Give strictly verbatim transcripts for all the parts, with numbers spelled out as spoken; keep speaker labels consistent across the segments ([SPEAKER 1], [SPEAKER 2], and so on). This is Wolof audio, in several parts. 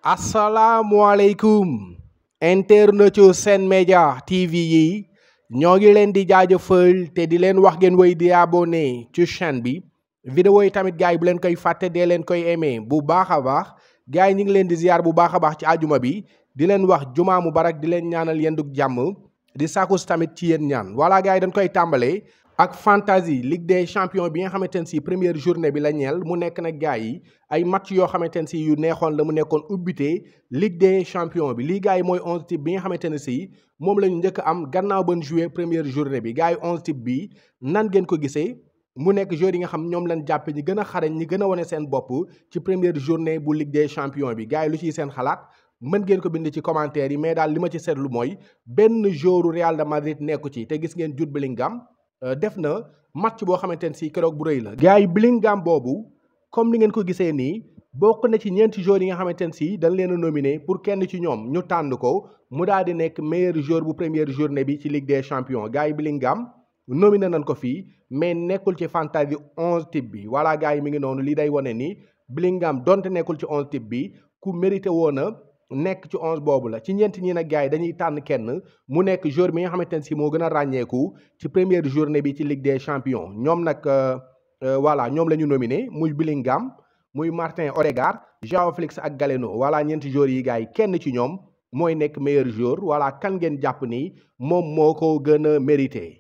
[SPEAKER 1] asalaamualeykum internetu Sen Média T V yi ñoo ngi leen di jaajëfal te di leen wax ngeen woy di abonné ci chaîne bi vidéo yi tamit gars yi bu leen koy fàtte dee leen koy aimé bu baax a baax gars yi ñu ngi leen di ziar bu baax a baax ci àjjuma bi di leen wax jumaa mubarak di leen ñaanal yendug jàmm di sàkkus tamit ci yéen ñaan voilà gars yi dañ koy tàmbalee ak fantasy Ligue des champions bi nga xamante ne si première journée bi la ñeel mu nekk nag gars yi ay match yoo xamante ne si yu neexoon la mu nekkoon ubbite Ligue des champions bi lii gars yi mooy onze type bi nga xamante ne si moom la ñu njëkk am gannaaw ban joué première journée bi gars yi onze type bi nan ngeen ko gisee mu nekk joueurs yi nga xam ñoom lañ jàppe ñi gën a xarañ ñi gën a wane seen bopp ci première journée bu Ligue des champions bi gars yi lu ciy seen xalaat mën ngeen ko bind ci commentaire yi mais daal li ma ci seetlu mooy benn joueur Real de Madrid nekku ci te gis ngeen Jude Bellingham def na match boo xamante ne si keroog bu rëy la. gars yi Bellingham boobu comme ni ngeen ko gisee nii bokk na ci ñeenti joueurs yi nga xamante ne si dañ leen a nominé pour kenn ci ñoom ñu tànn ko mu daal di nekk meilleur joueur bu première journée bi ci Ligue des champions gars yi Bellingham nominé nañ ko fii mais nekkul ci fantasy onze type bi voilà gars yi mi ngi noonu lii day wane ni Bellingham donte nekkul ci onze type bi ku mérité woon a nekk ci onze boobu la ci ñeent ñi nag gars yi dañuy tànn kenn mu nekk joueur bi nga xamante ne si moo gën a ràññeeku ci première journée bi ci Ligue des champions ñoom nag voilà ñoom la ñu nominé muy Bellingham muy Martin Odegaard Joao Félix ak Galeno voilà ñeenti joueurs yi gars yi kenn ci ñoom mooy nekk meilleur joueur voilà kan ngeen jàpp ni moom moo ko gën a mérité.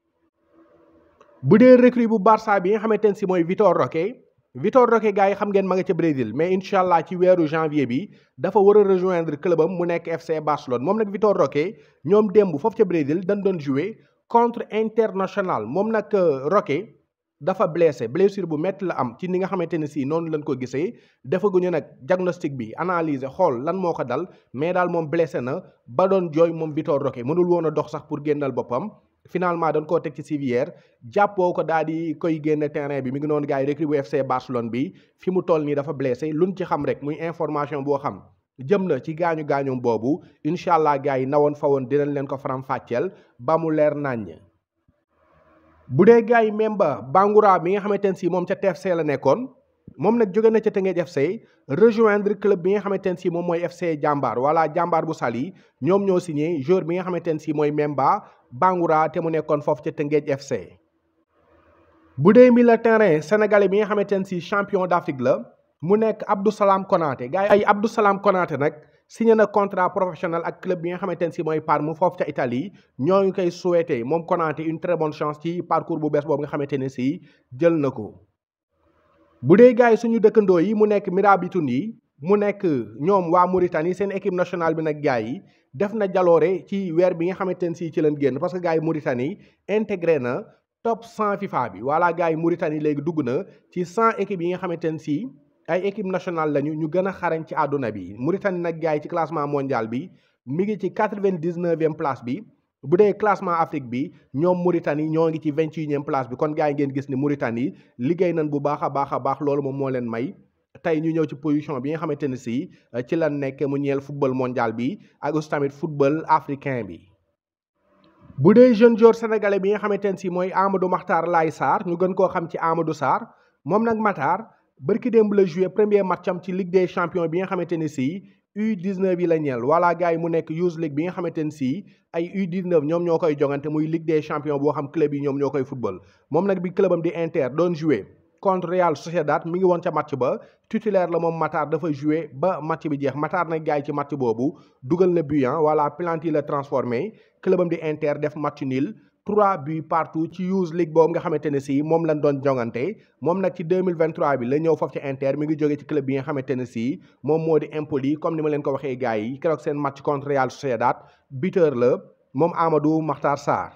[SPEAKER 1] bu dee recrue bu Barça bi nga xamante ne si mooy Vitor Roque Vitor Roque gars yi xam ngeen ma nga ca Brésil mais incha allah ci weeru janvier bi dafa war a rejoindre clubam mu nekk F C Barcelone moom nag Vitor Roque ñoom démb foofu ca Brésil dañ doon jouer contre International moom nag Roque dafa blessé blessure bu métti la am ci ni nga xamante ne si noonu lañ ko gisee defaguñu nag diagnostic bi analyser xool lan moo ko dal mais daal moom blessé na ba doon jooy moom Vitor Roque mënul woon a dox sax pour génnal boppam. finalement dañ koo teg ci civière jàppoo ko daal di koy génne terrain bi mi ngi noonu gars yi recrue bu F C Barcelone bi fi mu toll nii dafa blessé luñ ci xam rek muy information boo xam jëm na ci gaañu gaañum boobu incha allah gars yi nawoon fa woon dinañ leen ko faram-fàcceel ba mu leer naññ. bu dee gars yi Memba Bangoura bi nga xamante ne si moom ca T F C la nekkoon moom nag jóge na ca Teungueth F C rejoindre club bi nga xamante ne si moom mooy F C Jàmbaar wala Jàmbaar bu Saly ñoom ñoo signé joueur bi nga xamante ne si mooy Memba Bangoura te mu nekkoon foofu ca Teungueth F C. bu dee milieu terrain sénégalais bi nga xamante ne si champion d'Afrique la mu nekk Abdou Salam Konaté gars yi ay Abdou Salam Konaté nag signé na contrat professionnel ak club bi nga xamante ne si mooy Parme foofu ca Italie ñoo ngi koy souhaité moom Konaté une très bonne chance ci parcours bu bees boobu nga xamante ne si jël na ko. bu dee gars yi suñu dëkkandoo yi mu nekk Mirabitoune yi mu nekk ñoom waa Mauritanie seen équipe nationale bi nag gars yi def na jaloore ci weer bi nga xamante ne si ci leen génn parce que gars yi Mauritanie intégré na top cent FIFA bi voilà gars yi Mauritanie léegi dugg na ci cent équipes yi nga xamante ne si ay équipe nationale lañu ñu gën a xarañ ci àdduna bi Mauritanie nag gars yi ci classement mondial bi mi ngi ci quatre-vingt-dix-neuvième place bi. bu dee classement Afrique bi ñoom Mauritanie ñoo ngi ci vingt-et-unième place bi kon gars yi ngeen gis ni Mauritanie liggéey nañ bu baax a baax a baax loolu moom moo leen may tey ñu ñëw ci position bi nga xamante ne si ci lan nekk mu ñeel football mondial bi ak aussi tamit football africain bi. bu dee jeune joueur sénégalais bi nga xamante ne si mooy Amadou Makhtar Laye Sarr ñu gën koo xam ci Amadou Sarr moom nag Makhtar barki démb la joué premier match am ci Ligue des champions bi nga xamante ne si. U dix-neuf yi la ñeel voilà gars yi mu nekk Youth League bi nga xamante ne si ay U dix-neuf ñoom ñoo koy jongante muy Ligue des champions boo xam club yi ñoom ñoo koy football moom nag bi clubam di Inter doon joué contre Real Sociedad mi ngi woon ca match ba titulaire la moom Matar dafa joué ba match bi jeex Matar nag gars yi ci match boobu dugal na but voilà penalty la transformé clubam di Inter def match nul trois buts partout ci Youth League boobu nga xamante ne si moom lañ doon jongante moom nag ci deux mille vingt-trois bi la ñëw foofu ci Inter mi ngi jóge ci club bi nga xamante ne si moom moo di Empoli comme ni ma leen ko waxee gars yi keroog seen match contre Real Sociedad buteur la moom Amadou Makhtar Sarr.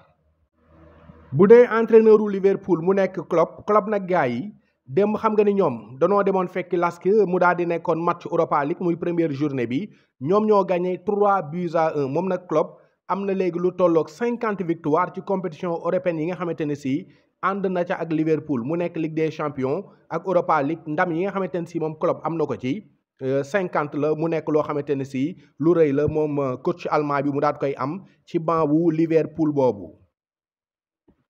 [SPEAKER 1] bu dee entraîneur u Liverpool mu nekk Klopp Klopp nag gars yi démb xam nga ni ñoom danoo demoon fekki Lask mu daal di nekkoon match Europa League muy première journée bi ñoom ñoo gagné trois buts à un moom nag Klopp am na léegi lu tolloog cinquante victoire ci compétition européenne yi nga xamante ne si ànd na ca ak Liverpool mu nekk Ligue des champions ak Europa League ndam yi nga xamante ne si moom Klopp am na ko ci cinquante la mu nekk loo xamante ne si lu rëy la moom coach allemand bi mu daat koy am ci banc wu Liverpool boobu.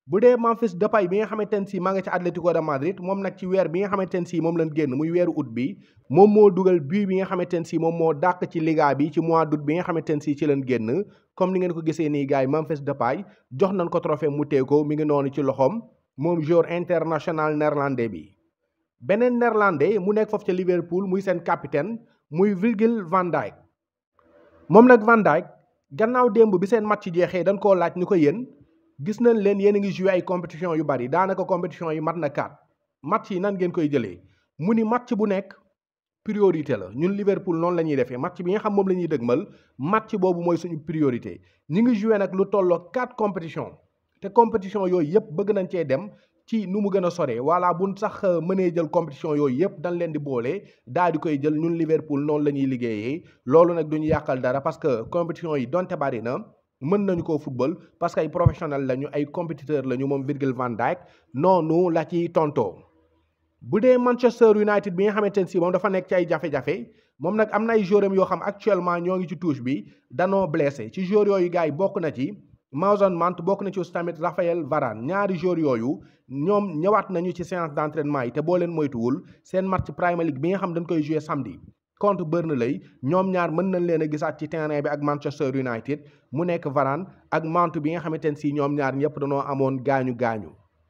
[SPEAKER 1] bu dee Memphis Depay bi nga xamante ne si maa nga ci Atlético de Madrid moom nag ci weer bi nga xamante ne si moom lañ génn muy weeru août bi moom moo dugal but bi nga xamante ne si moom moo dàq ci Liga bi ci mois d'août bi nga xamante ne si ci lañ génn comme ni ngeen ko gisee nii gars yi Memphis Depay jox nañ ko trophée mu tee ko mi ngi noonu ci loxoom moom joueur international néerlandais bi. beneen néerlandais mu nekk foofu ca Liverpool muy seen capitaine muy Virgil van Dijk moom nag Van Dijk gannaaw démb bi seen match jeexee dañ koo laaj ni ko yéen. gis nañ leen yéen a ngi joué ay compétition yu bari daanaka compétition yi mat na quatre match yi nan ngeen koy jëlee mu ni match bu nekk priorité la ñun Liverpool noonu la ñuy defee match bi nga xam moom la ñuy dëgmal match boobu mooy suñu priorité ñi ngi joué nag lu tolloo quatre compétition te compétition yooyu yëpp bëgg nañ cee dem ci nu mu gën a soree voilà buñ sax mënee jël compétition yooyu yëpp dañ leen di boole daal di koy jël ñun Liverpool noonu la ñuy liggéeyee loolu nag duñu yàqal dara parce que compétition yi donte bari na mën nañu koo football parce que ay professionnel lañu ay compétiteurs lañu moom Virgil van Dijk noonu la ci tontoo bu dee Manchester United bi nga xamante ne si moom dafa nekk ci ay jafe-jafe moom nag am na ay joueurs yoo xam actuellement ñoo ngi ci touche bi danoo blessé ci joueurs yooyu gars yi bokk na ci Mason Mount bokk na ci aussi tamit Raphaël Varane ñaari joueurs yooyu ñoom ñëwaat nañu ci séance d'entraînement yi te boo leen moytuwul seen match Premier League bi nga xam dañ koy jouer samedi contre Burnley ñoom ñaar mën nañ leen a gisaat ci terrain bi ak Manchester United mu nekk Varane ak Mount bi nga xamante ne si ñoom ñaar ñëpp dañoo amoon gaañu gaañu.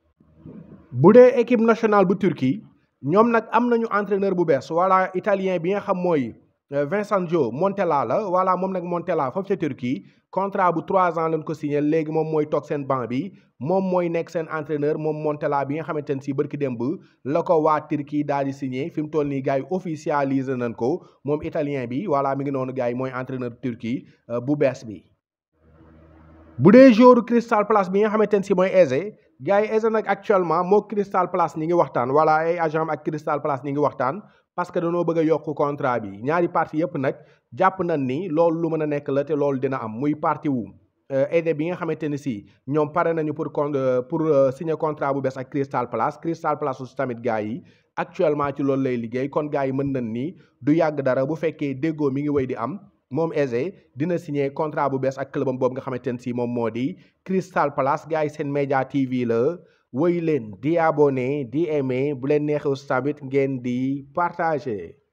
[SPEAKER 1] bu dee équipe nationale bu Turquie ñoom nag am nañu entraîneur bu bees wala italien bi nga xam mooy Vincenzo Montella la wala moom nag Montella foofu ca Turquie contrat bu trois ans lañ ko signé léegi moom mooy toog seen banc bi moom mooy nekk seen entraîneur moom Montella bi nga xamante ne si barki démb la ko waa Turquie daal di signé fi mu toll nii gars yi officialisé nañ ko moom italien bi wala mi ngi noonu gars yi mooy entraîneur Turquie bu bees bi. bu dee joueur Crystal Palace bi nga xamante ne si mooy Eze gars yi Eze nag actuellement moo Crystal Palace ñi ngi waxtaan wala ay agent ak Crystal Palace ñi ngi waxtaan parce que dañoo bëgg a yokk contrat bi ñaari partie yëpp nag jàpp nañ ni loolu lu mën a nekk la te loolu dina am muy partie wu Eze bi nga xamante ne si ñoom pare nañu pour pour signer contrat bu bees ak Crystal Palace Crystal Palace aussi tamit gars yi actuellement ci loolu lay liggéey kon gars yi mën nañ ni du yàgg dara bu fekkee déggoo mi ngi wéy di am moom Eze dina signer contrat bu bees ak clubam boobu nga xamante ne si moom moo di Crystal Palace gars yi seen média T V la woy leen di abonné di aimé bu leen neexee tamit ngeen di partager.